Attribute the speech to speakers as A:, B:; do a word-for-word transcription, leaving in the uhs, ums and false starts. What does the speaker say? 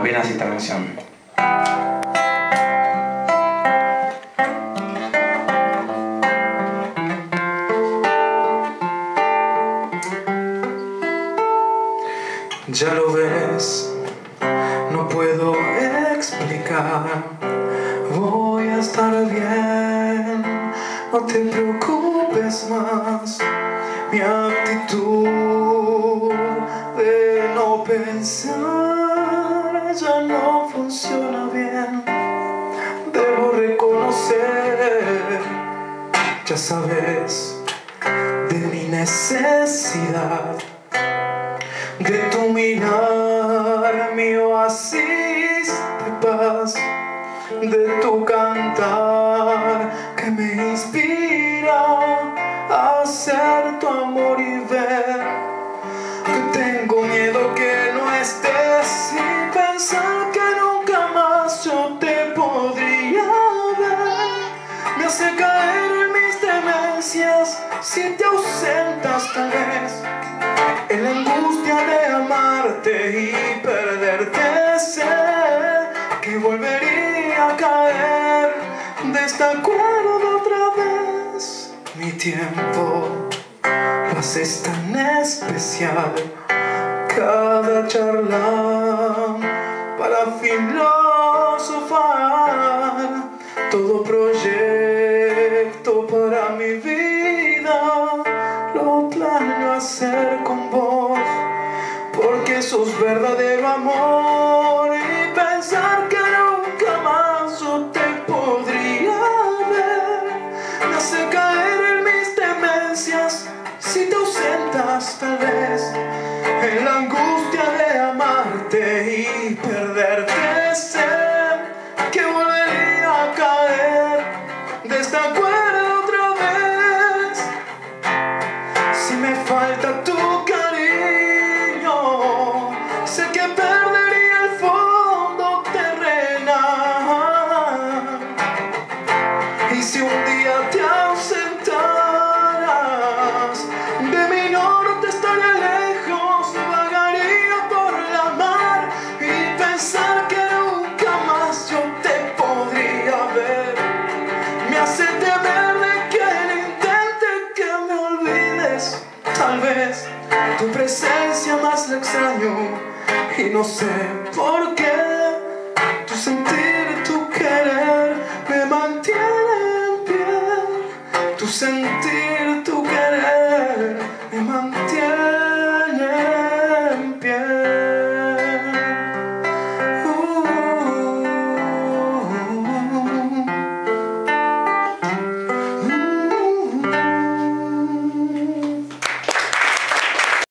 A: viene así esta canción.
B: Ya lo ves, no puedo explicar. Voy a estar bien, no te preocupes más. Mi actitud de no pensar ya no funciona bien. Debo reconocer, ya sabes, de mi necesidad de tu mirar, mi oasis de paz, de tu cantar que me inspira a hacer tu amor y ver que tengo miedo que no estés y pensar que nunca más yo te podría ver. Me hace caer en mis demencias si te ausentas tal vez. En la angustia de amarte y perderte, sé que volvería a caer de esta cuerda otra vez. Mi tiempo lo haces tan especial, cada charla para filosofar, todo proyecto para mi vida lo planeo hacer con vos, porque sos verdadero amor y pensar que nunca más yo te podría ver me hace caer en mis demencias si te ausentas tal vez. En la angustia de amarte y perderte, sé que volvería a caer de esta cuerda otra vez. Si me falta tu cariño, sé que perdería el fondo terrenal. Y si un día te ausentaras de mi norte, estaría lejos, vagaría por la mar y pensar que nunca más yo te podría ver me hace temer de que él intente que me olvides. Tal vez tu presencia más la extraño y no sé por